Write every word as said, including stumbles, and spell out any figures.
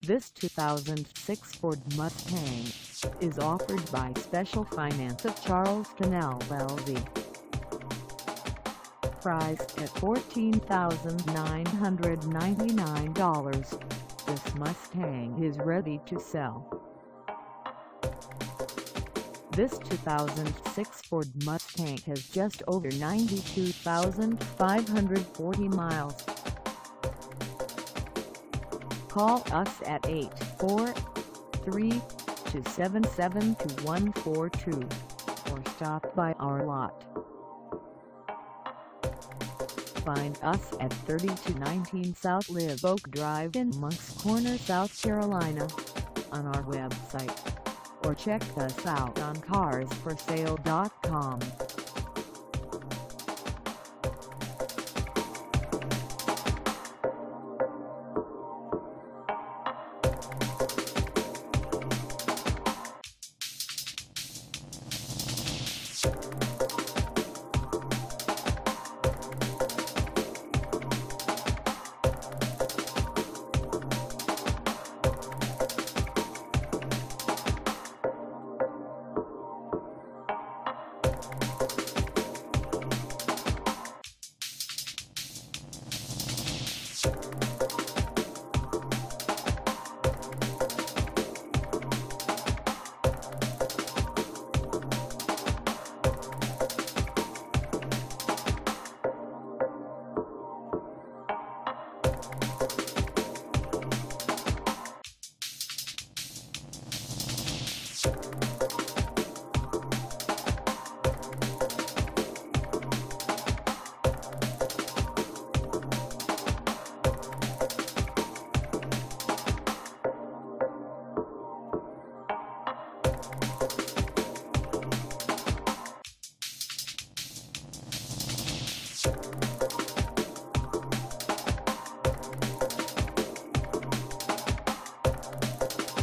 This two thousand six Ford Mustang is offered by Special Finance of Charleston L L C. Priced at fourteen thousand nine hundred ninety-nine dollars, this Mustang is ready to sell. This two thousand six Ford Mustang has just over ninety-two thousand five hundred forty miles. Call us at eight four three, two seven seven, two one four two or stop by our lot. Find us at thirty-two nineteen South Live Oak Drive in Moncks Corner, South Carolina, on our website, or check us out on cars for sale dot com. You